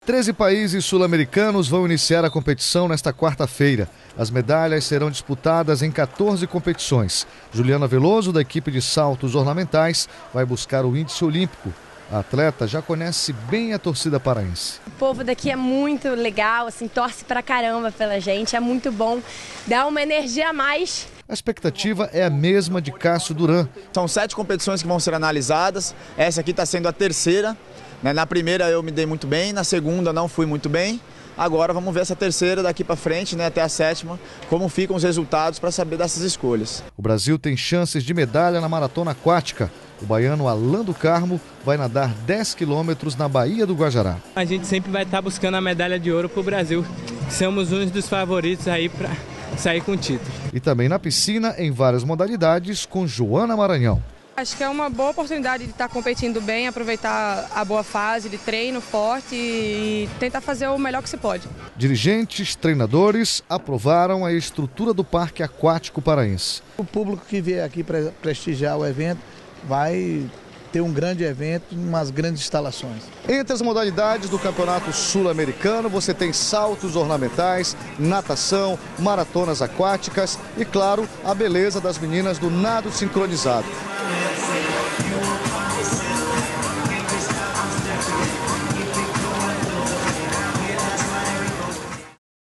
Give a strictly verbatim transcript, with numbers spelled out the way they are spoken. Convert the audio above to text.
treze países sul-americanos vão iniciar a competição nesta quarta-feira. As medalhas serão disputadas em quatorze competições. Juliana Veloso, da equipe de saltos ornamentais, vai buscar o índice olímpico. A atleta já conhece bem a torcida paraense. O povo daqui é muito legal, assim, torce pra caramba pela gente, é muito bom, dá uma energia a mais. A expectativa é a mesma de Cássio Duran. São sete competições que vão ser analisadas, essa aqui está sendo a terceira. Na primeira eu me dei muito bem, na segunda não fui muito bem. Agora vamos ver essa terceira daqui para frente, né, até a sétima, como ficam os resultados para saber dessas escolhas. O Brasil tem chances de medalha na maratona aquática. O baiano Alan do Carmo vai nadar dez quilômetros na Baía do Guajará. A gente sempre vai estar buscando a medalha de ouro para o Brasil. Somos um dos favoritos aí para sair com o título. E também na piscina, em várias modalidades, com Joana Maranhão. Acho que é uma boa oportunidade de estar competindo bem, aproveitar a boa fase de treino forte e tentar fazer o melhor que se pode. Dirigentes, treinadores aprovaram a estrutura do Parque Aquático Paraense. O público que vier aqui para prestigiar o evento vai ter um grande evento, umas grandes instalações. Entre as modalidades do Campeonato Sul-Americano, você tem saltos ornamentais, natação, maratonas aquáticas e, claro, a beleza das meninas do nado sincronizado.